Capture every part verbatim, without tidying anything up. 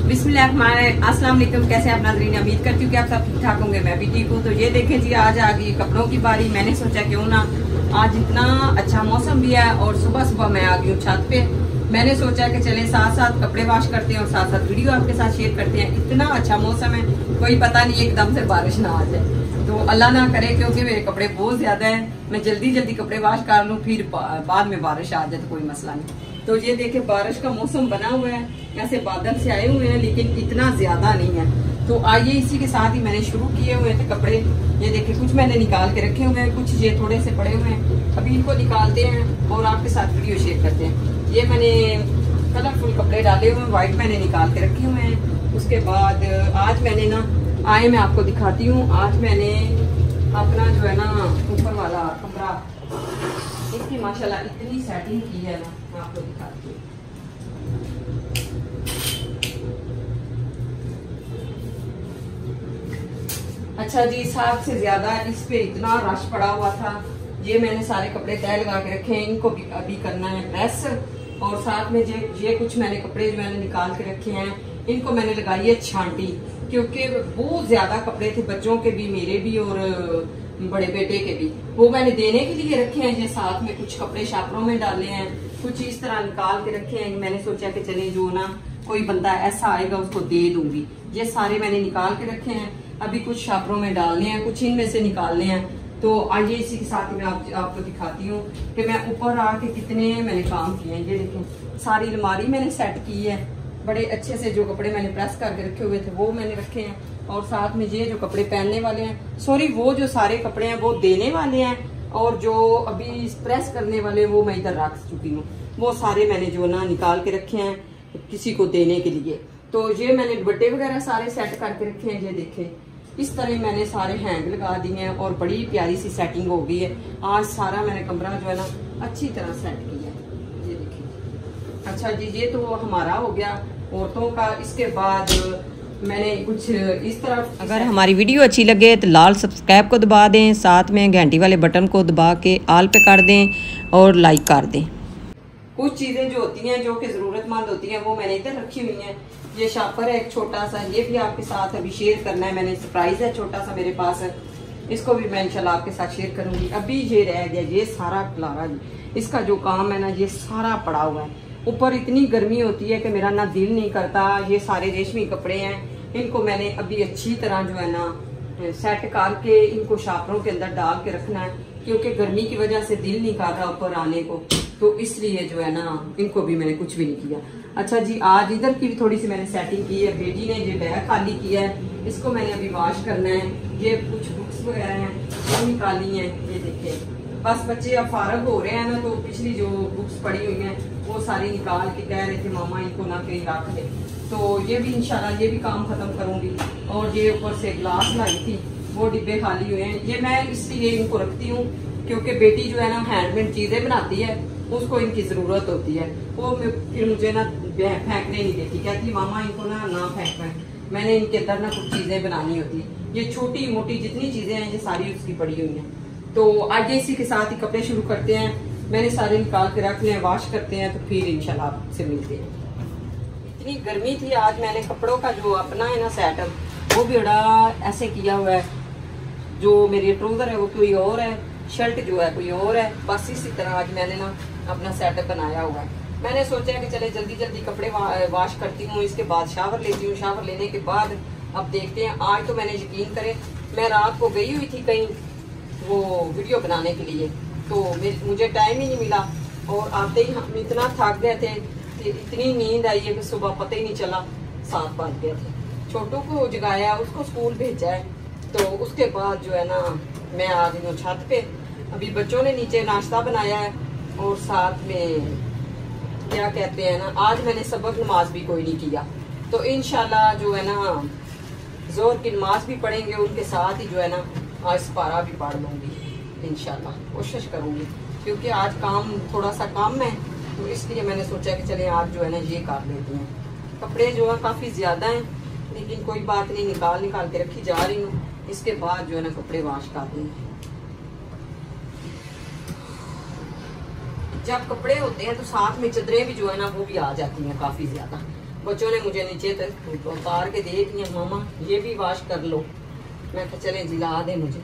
बिस्मिल्लाह अस्सलाम वालेकुम। कैसे आप नाज़रीन, उम्मीद करती हूँ कि आप सब ठीक ठाक होंगे। मैं भी ठीक हूँ। तो ये देखें जी, आज आ गई कपड़ों की बारी। मैंने सोचा क्यों ना, आज इतना अच्छा मौसम भी है और सुबह सुबह मैं आ गई हूँ छत पे। मैंने सोचा कि चले साथ साथ कपड़े वॉश करते हैं और साथ साथ वीडियो आपके साथ शेयर करते हैं। इतना अच्छा मौसम है, कोई पता नहीं एकदम से बारिश ना आ जाए तो अल्लाह ना करे, क्योंकि मेरे कपड़े बहुत ज्यादा हैं। मैं जल्दी जल्दी कपड़े वॉश कर लूँ, फिर बाद में बारिश आ जाए तो कोई मसला नहीं। तो ये देखे बारिश का मौसम बना हुआ है, ऐसे बादल से आए हुए हैं लेकिन इतना ज्यादा नहीं है। तो आइए इसी के साथ ही मैंने शुरू किए हुए थे कपड़े। ये देखे कुछ मैंने निकाल के रखे हुए हैं, कुछ ये थोड़े से पड़े हुए हैं। अभी इनको निकालते हैं और आपके साथ वीडियो शेयर करते हैं। ये मैंने कलरफुल कपड़े डाले हुए हैं, व्हाइट मैंने निकाल के रखे हुए हैं। उसके बाद आज मैंने ना आए मैं आपको दिखाती हूँ। आज मैंने अपना जो है ना ऊपर वाला कमरा, इसकी माशाल्लाह इतनी सेटिंग की है ना, मैं आपको दिखाती हूँ। अच्छा जी, साथ से ज्यादा इस पे इतना रश पड़ा हुआ था। ये मैंने सारे कपड़े तय लगा के रखे हैं, इनको भी अभी करना है प्रेस। और साथ में ये ये कुछ मैंने कपड़े जो मैंने निकाल के रखे हैं, इनको मैंने लगाई है छांटी, क्योंकि बहुत ज्यादा कपड़े थे, बच्चों के भी, मेरे भी और बड़े बेटे के भी। वो मैंने देने के लिए रखे हैं। ये साथ में कुछ कपड़े शापरों में डाले हैं, कुछ इस तरह निकाल के रखे हैं। मैंने सोचा कि चले जो ना कोई बंदा ऐसा आएगा उसको दे दूंगी। ये सारे मैंने निकाल के रखे हैं। अभी कुछ शापरों में डालने हैं, कुछ इनमें से निकालने हैं। तो आइए इसी के साथ मैं आप, आपको दिखाती हूँ कि मैं ऊपर आके कितने मैंने काम किए हैं। ये देखें, सारी अलमारी मैंने सेट की है बड़े अच्छे से। जो कपड़े मैंने प्रेस करके रखे हुए थे वो मैंने रखे हैं, और साथ में ये जो कपड़े पहनने वाले हैं, सॉरी वो जो सारे कपड़े हैं वो देने वाले हैं, और जो अभी प्रेस करने वाले वो मैं इधर रख चुकी हूँ। वो सारे मैंने जो ना निकाल के रखे हैं किसी को देने के लिए। तो ये मैंने दुपट्टे वगैरह सारे सेट करके रखे हैं। ये देखे इस तरह मैंने सारे हैंग लगा दिए हैं और बड़ी प्यारी सी सेटिंग हो गई है। आज सारा मैंने कमरा जो है ना अच्छी तरह सेट किया है। ये देखिए। अच्छा जी, ये तो हमारा हो गया औरतों का। इसके बाद मैंने कुछ इस तरफ, अगर हमारी वीडियो अच्छी लगे तो लाल सब्सक्राइब को दबा दें, साथ में घंटी वाले बटन को दबा के आल पे कर दें और लाइक कर दें। कुछ चीजें जो होती हैं जो कि जरूरतमंद होती हैं वो मैंने इधर रखी हुई हैं। ये शापर है एक छोटा सा, ये भी आपके साथ अभी शेयर करना है। मैंने सरप्राइज है छोटा सा मेरे पास है, इसको भी मैं इंशाल्लाह आपके साथ शेयर करूंगी। अभी ये रह गया, ये सारा खलारा, इसका जो काम है ना ये सारा पड़ा हुआ है। ऊपर इतनी गर्मी होती है कि मेरा ना दिल नहीं करता। ये सारे रेशमी कपड़े हैं, इनको मैंने अभी अच्छी तरह जो है ना सेट करके इनको शापरों के अंदर डाल के रखना है, क्योंकि गर्मी की वजह से दिल नहीं कर रहा ऊपर आने को। तो इसलिए जो है ना इनको भी मैंने कुछ भी नहीं किया। अच्छा जी, आज इधर की भी थोड़ी सी मैंने सेटिंग की है। बेटी ने ये बैग खाली किया है, इसको मैंने अभी वॉश करना है। ये कुछ बुक्स वगैरह हैं वो निकाली हैं। ये देखिए, बस बच्चे अब फारग हो रहे हैं ना, तो पिछली जो बुक्स पड़ी हुई हैं वो सारी निकाल के कह रहे थे मामा इनको ना कहीं रख दे। तो ये भी इंशाल्लाह ये भी काम खत्म करूंगी। और ये ऊपर से ग्लास लाई थी, वो डिब्बे खाली हुए हैं। ये मैं इसलिए इनको रखती हूँ क्योंकि बेटी जो है ना हैंडमेड चीजें बनाती है, उसको इनकी जरूरत होती है। वो फिर मुझे ना फेंकने नहीं देती, कहती मामा इनको ना ना फेंक। मैंने इनके अंदर ना कुछ चीजें बनानी होती है। ये छोटी मोटी जितनी चीजें हैं ये सारी उसकी पड़ी हुई हैं। तो आज इसी के साथ ही कपड़े शुरू करते हैं। मैंने सारे निकाल के रख लिया, वॉश करते हैं तो फिर इंशाल्लाह आपसे मिलते हैं। इतनी गर्मी थी, आज मैंने कपड़ों का जो अपना है ना सेटअप वो भी बड़ा ऐसे किया हुआ है। जो मेरी ट्राउजर है वो कोई और है, शर्ट जो है कोई और है। बस इसी तरह आज मैंने ना अपना सेटअप बनाया हुआ है। मैंने सोचा कि चले जल्दी जल्दी कपड़े वॉश करती हूँ, इसके बाद शावर लेती हूँ। शावर लेने के बाद अब देखते हैं। आज तो मैंने यकीन करें, मैं रात को गई हुई थी कहीं वो वीडियो बनाने के लिए, तो मुझे टाइम ही नहीं मिला। और आते ही हम इतना थक गए थे कि इतनी नींद आई है कि सुबह पता ही नहीं चला सात बज गए थे। छोटू को जगाया, उसको स्कूल भेजा है। तो उसके बाद जो है ना मैं आ गई हूँ छत पे। अभी बच्चों ने नीचे नाश्ता बनाया है, और साथ में क्या कहते हैं ना, आज मैंने सबक नमाज भी कोई नहीं किया। तो इंशाल्लाह जो है ना जोर की नमाज भी पढ़ेंगे, उनके साथ ही जो है ना आज पारा भी पढ़ लूंगी इंशाल्लाह, कोशिश करूंगी। क्योंकि आज काम थोड़ा सा कम है, तो इसलिए मैंने सोचा कि चले आज जो है ना ये कर लेते हैं। कपड़े जो है काफी ज्यादा हैं, लेकिन कोई बात नहीं, निकाल निकाल के रखी जा रही हूँ। इसके बाद जो है ना कपड़े वॉश कर देंगे। जब कपड़े होते हैं तो साथ में चादरें भी जो है ना वो भी आ जाती हैं काफी ज्यादा। बच्चों ने मुझे नीचे तक उतार के दे दिया, मामा ये भी वॉश कर लो। मैं कहा चले जिला दे मुझे।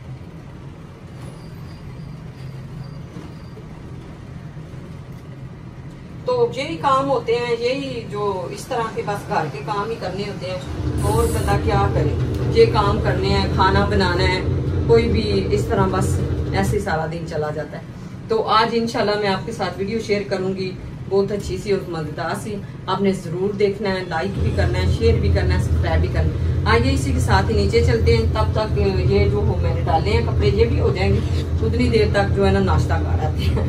तो यही काम होते हैं, यही जो इस तरह के बस घर के काम ही करने होते हैं, और बंदा क्या करे, ये काम करने हैं, खाना बनाना है, कोई भी इस तरह बस ऐसे सारा दिन चला जाता है। तो आज इंशाल्लाह मैं आपके साथ वीडियो शेयर करूंगी, बहुत अच्छी सी और मजेदार सी। आपने जरूर देखना है, लाइक भी करना है, शेयर भी करना है, सब्सक्राइब भी करना है। आइए इसी के साथ ही नीचे चलते हैं, तब तक ये जो हो मैंने डाले हैं कपड़े ये भी हो जाएंगे, उतनी देर तक जो है ना नाश्ता कर आते हैं।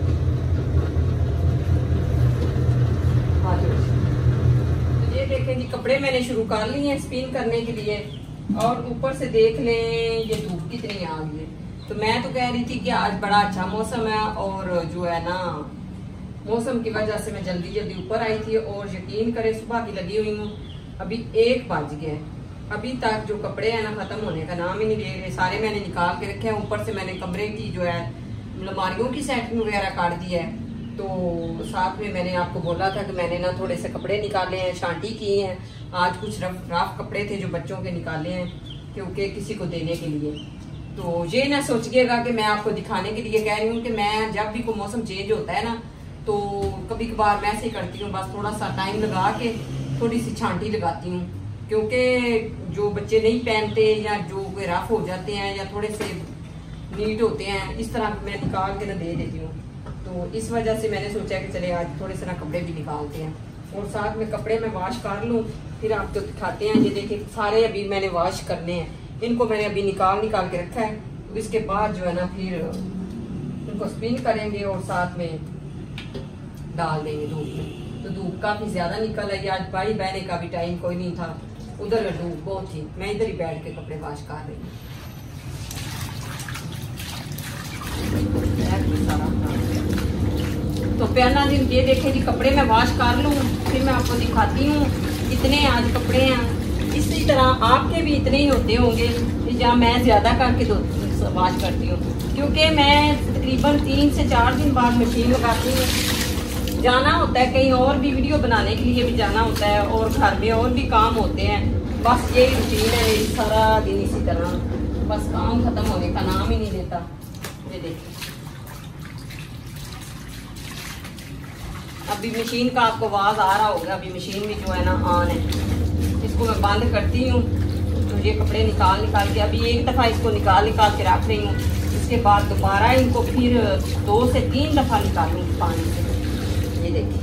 ये देखें जी कपड़े मैंने शुरू कर लिए हैं स्पिन करने के लिए, और ऊपर से देख लें ये धूप कितनी आ गई है। तो मैं तो कह रही थी कि आज बड़ा अच्छा मौसम है, और जो है ना मौसम की वजह से मैं जल्दी जल्दी ऊपर आई थी, और यकीन करें सुबह की लगी हुई हूँ, अभी एक बज गया है, अभी तक जो कपड़े हैं ना खत्म होने का नाम ही नहीं ले रहे। सारे मैंने निकाल के रखे हैं, ऊपर से मैंने कमरे की जो है अलमारियों की सेटिंग वगैरह काट दी है। तो साथ में मैंने आपको बोला था कि मैंने ना थोड़े से कपड़े निकाले हैं, शांति की हैं। आज कुछ रफ रफ कपड़े थे जो बच्चों के निकाले हैं, क्योंकि किसी को देने के लिए। तो ये ना सोचिएगा कि मैं आपको दिखाने के लिए कह रही हूँ कि मैं जब भी कोई मौसम चेंज होता है ना, तो कभी कभार मैं ऐसे करती हूँ, बस थोड़ा सा टाइम लगा के थोड़ी सी छांटी लगाती हूँ, क्योंकि जो बच्चे नहीं पहनते या जो कोई रफ हो जाते हैं या थोड़े से नीट होते हैं, इस तरह मैं निकाल के ना दे देती हूँ। तो इस वजह से मैंने सोचा कि चले आज थोड़े से ना कपड़े भी निकालते हैं, और साथ में कपड़े मैं वॉश कर लूँ, फिर आपको तो दिखाते हैं। ये देखिए सारे अभी मैंने वॉश करने हैं, इनको मैंने अभी निकाल निकाल के रखा है। तो इसके बाद जो है ना फिर इनको स्पिन करेंगे और साथ में डाल देंगे धूप में। तो धूप काफी ज्यादा निकल आई आज, भाई बहने का भी टाइम कोई नहीं था, उधर धूप बहुत थी, मैं इधर ही बैठ के कपड़े वॉश कर रही हूँ। तो प्याना जी ये देखे जी कपड़े मैं वॉश कर लूँ, फिर मैं आपको दिखाती हूँ कितने आज कपड़े हैं। इसी तरह आपके भी इतने ही होते होंगे, जहाँ मैं ज्यादा करके दो वॉश करती हूँ, क्योंकि मैं तकरीबन तीन से चार दिन बाद मशीन लगाती हूँ। जाना होता है कहीं और भी, वीडियो बनाने के लिए भी जाना होता है, और घर में और भी काम होते हैं। बस यही रूटीन है मेरी, सारा दिन इसी तरह, बस काम खत्म होने का नाम ही नहीं लेता। ये देखिए अभी मशीन का आपको आवाज आ रहा होगा, अभी मशीन भी जो है ना ऑन है। इसको मैं बंद करती हूँ, तो ये कपड़े निकाल निकाल के अभी एक दफा इसको निकाल निकाल के रख रही हूँ। इसके बाद दोबारा इनको फिर दो से तीन दफा निकालूंगी पानी से। ये देखिए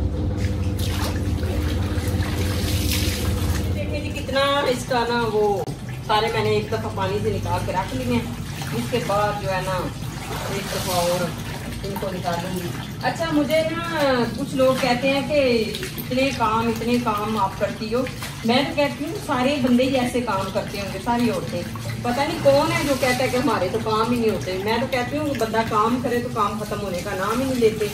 देखिए जी कितना इसका ना वो सारे मैंने एक दफा पानी से निकाल के रख लिए हैं। इसके बाद जो है ना एक दफा और इनको निकालूंगी। अच्छा मुझे ना कुछ लोग कहते हैं कि इतने काम इतने काम आप करती हो, मैं तो कहती हूँ सारे बंदे ही ऐसे काम करते होंगे, सारी औरतें। पता नहीं कौन है जो कहता है कि हमारे तो काम ही नहीं होते। मैं तो कहती हूँ बंदा काम करे तो काम खत्म होने का नाम ही नहीं लेते।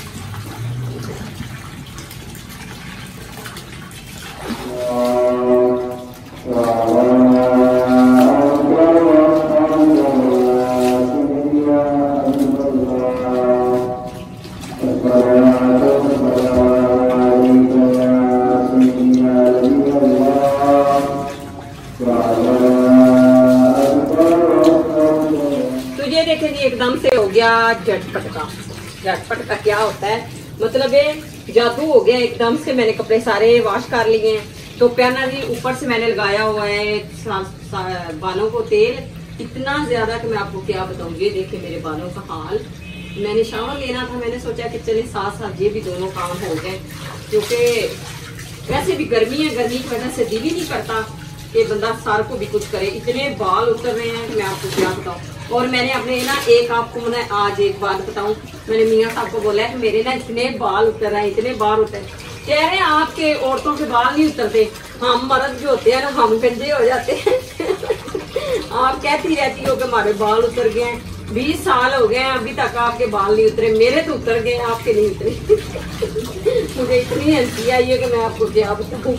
तो ये देखें जी एकदम से हो गया झटपट का। झटपट का क्या होता है, मतलब ये जादू हो गया एकदम से। मैंने कपड़े सारे वॉश कर लिए हैं। तो प्याना जी ऊपर से मैंने लगाया हुआ है बालों को तेल इतना ज्यादा कि मैं आपको क्या बताऊं। ये देखिए मेरे बालों का हाल। मैंने शावर लेना था, मैंने सोचा कि चलिए साथ साथ ये भी दोनों काम हो गए, क्योंकि वैसे भी गर्मी है, गर्मी की वजह से दिल ही नहीं करता कि बंदा सार को भी कुछ करे। इतने बाल उतर रहे हैं कि मैं आपको क्या बताऊं। और मैंने अपने ना एक आपको मैं आज एक बात बताऊं, मैंने मियाँ साहब को बोला है कि मेरे ना इतने बाल उतर रहे हैं, इतने बाल उतर। कह रहे हैं आपके औरतों के बाल नहीं उतरते, हम मर्द जो होते हैं ना हम गंजे हो जाते हैं। आप कहती रहती हो कि हमारे बाल उतर गए हैं, बीस साल हो गए हैं अभी तक आपके बाल नहीं उतरे। मेरे तो उतर गए, आपके नहीं उतरे। मुझे इतनी हंसी आई है कि मैं आपको क्या बताऊं।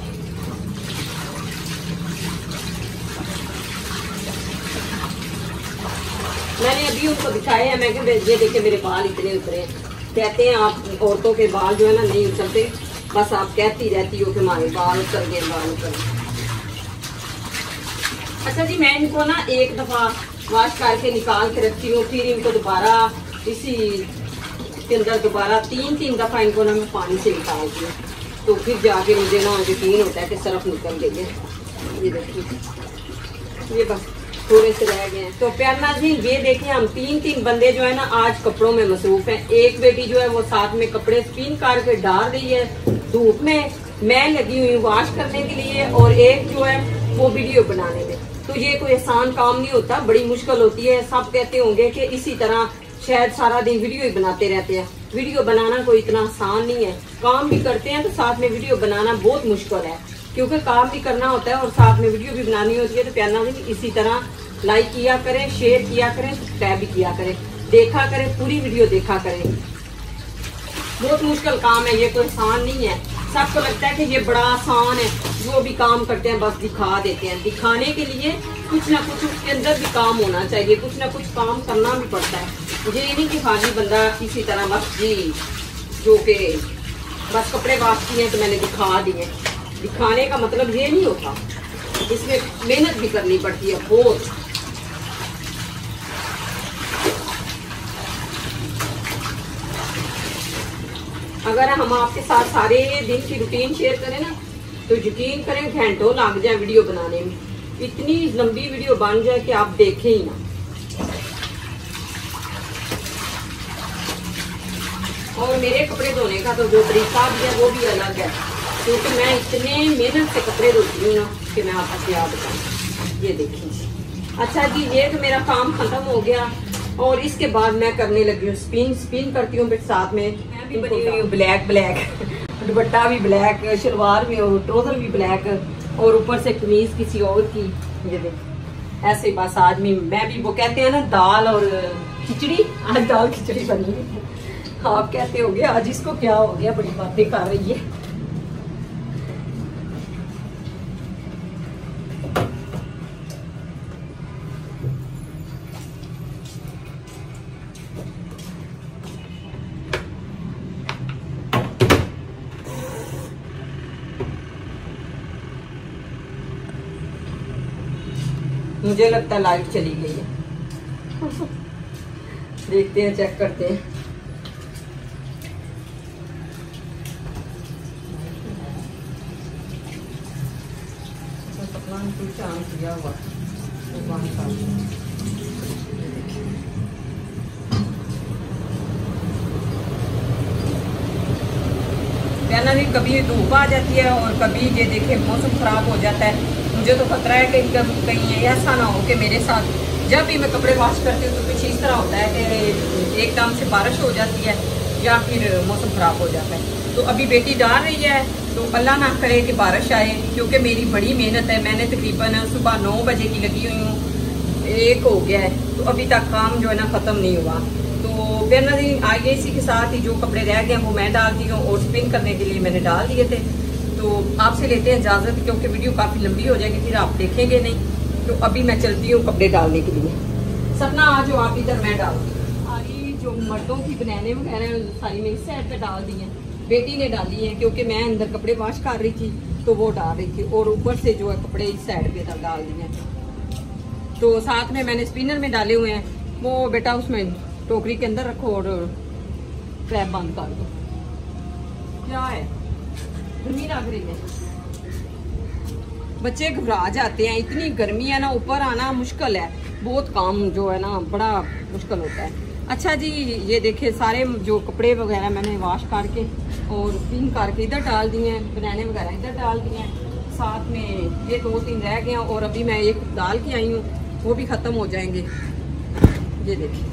मैंने अभी उनको दिखाए हैं, मैं ये देखे मेरे बाल इतने उतरे। कहते हैं आप औरतों के बाल जो है ना नहीं उतरते, बस आप कहती रहती हो कि हमारे बाल उतर गए बाल उतर गए। अच्छा जी, मैं इनको ना एक दफा वॉश करके निकाल के रखती हूँ, फिर इनको दोबारा इसी के अंदर दोबारा तीन तीन दफा इनको ना मैं पानी से निकालती हूँ, तो फिर जाके मुझे ना यकीन होता है कि सरफ निकल गई है। ये देखिए, ये बस थोड़े से रह गए हैं। तो प्यार नाज़रीन, ये देखिए हम तीन तीन बंदे जो है ना आज कपड़ों में मसरूफ हैं। एक बेटी जो है वो साथ में कपड़े स्पिन करके डाल रही है धूप में, मैं लगी हुई वॉश करने के लिए, और एक जो है वो वीडियो बनाने में। तो ये कोई आसान काम नहीं होता, बड़ी मुश्किल होती है। सब कहते होंगे कि इसी तरह शायद सारा दिन वीडियो ही बनाते रहते हैं। वीडियो बनाना कोई इतना आसान नहीं है। काम भी करते हैं तो साथ में वीडियो बनाना बहुत मुश्किल है, क्योंकि काम भी करना होता है और साथ में वीडियो भी बनानी होती है। तो प्यार नाज़रीन, इसी तरह लाइक किया करें, शेयर किया करें, सब्सक्राइब भी किया करें, देखा करें, पूरी वीडियो देखा करें। बहुत मुश्किल काम है, ये कोई आसान नहीं है। सबको लगता है कि ये बड़ा आसान है, जो भी काम करते हैं बस दिखा देते हैं। दिखाने के लिए कुछ ना कुछ उसके अंदर भी काम होना चाहिए, कुछ ना कुछ काम करना भी पड़ता है। मुझे ये नहीं कि खाली बंदा किसी तरह बस जी जो के बस कपड़े वॉश किए हैं तो मैंने दिखा दिए। दिखाने का मतलब ये नहीं होता, इसमें मेहनत भी करनी पड़ती है बहुत। अगर हम आपके साथ सारे दिन की रूटीन शेयर करें ना, तो यकीन करें घंटों लग जाए वीडियो बनाने में। इतनी लंबी वीडियो बन जाए कि आप देखें ही ना। और मेरे कपड़े धोने का तो जो तरीका भी है वो भी अलग है, क्योंकि मैं इतने मेहनत से कपड़े धोती हूँ ना कि मैं आपको क्या बताऊँ। ये देखिए। अच्छा जी, ये तो मेरा काम खत्म हो गया और इसके बाद मैं करने लगी हूँ स्पिन। स्पिन करती हूँ फिर साथ में मैं भी बनी हुई हूँ ब्लैक ब्लैक दुपट्टा भी ब्लैक, शलवार भी और ट्राउजर भी ब्लैक, और ऊपर से कमीज किसी और की। ये देख ऐसे बस आज मैं मैं भी, वो कहते हैं ना दाल और खिचड़ी, आज दाल खिचड़ी बनी है। आप कहते होगे आज इसको क्या हो गया, बड़ी बातें कर रही है। मुझे लगता है लाइट चली गई है। देखते हैं, चेक करते हैं। किया हुआ कहना भी, कभी धूप आ जाती है और कभी ये देखे मौसम खराब हो जाता है। मुझे तो खतरा है कि कहीं ऐसा ना हो कि मेरे साथ जब भी मैं कपड़े वॉश करती हूँ तो कुछ इस तरह होता है कि एकदम से बारिश हो जाती है या फिर मौसम ख़राब हो जाता है। तो अभी बेटी डाल रही है, तो अल्लाह ना करे कि बारिश आए, क्योंकि मेरी बड़ी मेहनत है। मैंने तकरीबन सुबह नौ बजे की लगी हुई हूँ, एक हो गया है, तो अभी तक काम जो है ना ख़त्म नहीं हुआ। तो फिर नाज़रीन आगे इसी के साथ ही जो कपड़े रह गए वो मैं डालती हूँ, और स्पिन करने के लिए मैंने डाल दिए थे। तो आपसे लेते हैं इजाज़त, क्योंकि वीडियो काफ़ी लंबी हो जाएगी, फिर आप देखेंगे नहीं। तो अभी मैं चलती हूँ कपड़े डालने के लिए। सपना आ जाओ आप इधर, मैं डालती हूँ। सारी जो मर्दों की बनाने वगैरह सारी मेरी साइड पे डाल दी हैं, बेटी ने डाली है, क्योंकि मैं अंदर कपड़े वॉश कर रही थी तो वो डाल रही थी, और ऊपर से जो है कपड़े इस साइड पे डाल दिए हैं। तो साथ में मैंने स्पिनर में डाले हुए हैं, वो बेटा उसमें टोकरी के अंदर रखो और ट्रैप बंद कर दो। क्या है, गर्मी लग रही है, बच्चे घबरा जाते हैं, इतनी गर्मी है ना, ऊपर आना मुश्किल है, बहुत काम जो है ना बड़ा मुश्किल होता है। अच्छा जी, ये देखिए सारे जो कपड़े वगैरह मैंने वॉश करके और स्पिन करके इधर डाल दिए हैं, बनाने वगैरह इधर डाल दिए हैं। साथ में ये दो तीन रह गए हैं, और अभी मैं एक डाल के आई हूँ, वो भी ख़त्म हो जाएंगे। ये देखिए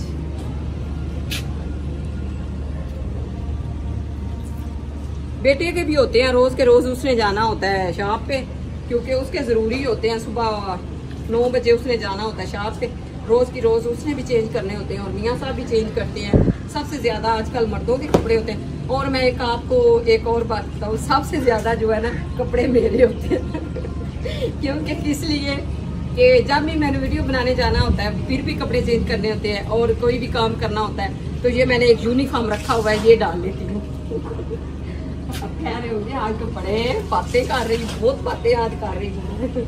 बेटे के भी होते हैं, रोज़ के रोज़ उसने जाना होता है शॉप पे, क्योंकि उसके ज़रूरी होते हैं। सुबह नौ बजे उसने जाना होता है शॉप पे, रोज़ की रोज़ उसने भी चेंज करने होते हैं, और मियाँ साहब भी चेंज करते हैं। सबसे ज़्यादा आजकल मर्दों के कपड़े होते हैं। और मैं एक आपको एक और बात बताऊँ, सबसे ज़्यादा जो है ना कपड़े मेरे होते हैं क्योंकि इसलिए कि जब भी मैंने वीडियो बनाने जाना होता है, फिर भी कपड़े चेंज करने होते हैं, और कोई भी काम करना होता है, तो ये मैंने एक यूनिफॉर्म रखा हुआ है, ये डाल लेती हूँ। अब कह रहे होंगे आज तो बड़े बातें कर रही, बहुत बातें आज कर रही हूँ।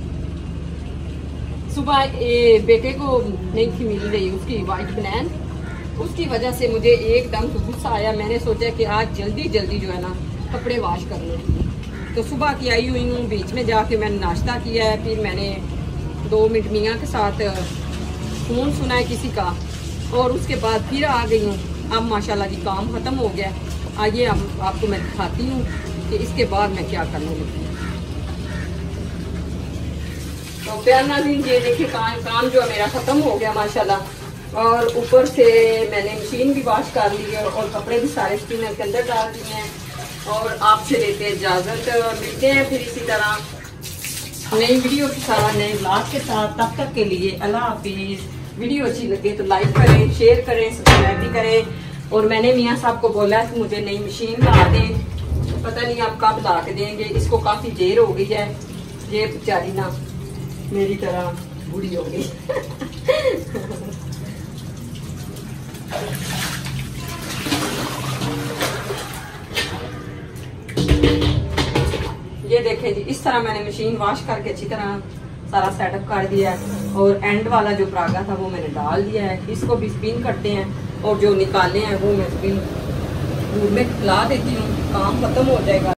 सुबह ए, बेटे को नहीं थी मिल रही उसकी वाइट बनैन, उसकी वजह से मुझे एकदम तो गुस्सा आया। मैंने सोचा कि आज जल्दी जल्दी जो है ना कपड़े वॉश कर लूँ। तो सुबह की आई हुई हूँ, बीच में जाके मैंने नाश्ता किया है, फिर मैंने दो मिनट मियाँ के साथ फ़ोन सुना है किसी का, और उसके बाद फिर आ गई हूँ। अब माशाल्लाह जी काम ख़त्म हो गया। आइए अब आपको मैं दिखाती हूँ कि इसके बाद मैं क्या करने लगी। तो प्यार नाज़रीन ये देखिए काम काम जो है मेरा ख़त्म हो गया माशाल्लाह, और ऊपर से मैंने मशीन भी वॉश कर ली है और कपड़े भी सारे स्पिनर के अंदर डाल दिए हैं। और आपसे लेते हैं इजाज़त, मिलते हैं फिर इसी तरह नई वीडियो के साथ, नए ब्लॉग के साथ। तब तक के लिए अल्लाह हाफिज़। वीडियो अच्छी लगे तो लाइक करें, शेयर करें, सब्सक्राइब भी करें। और मैंने मियाँ साहब को बोला कि मुझे नई मशीन ला दें, पता नहीं आप कब ला के देंगे। इसको काफ़ी देर हो गई है, ये बेचारी ना मेरी तरह बूढ़ी हो गई। ये देखें जी, इस तरह मैंने मशीन वॉश करके अच्छी तरह सारा सेटअप कर दिया है। और एंड वाला जो परागा था वो मैंने डाल दिया है। इसको भी स्पिन करते हैं और जो निकाले हैं वो मैं स्पिन में खिला देती हूँ, काम खत्म हो जाएगा।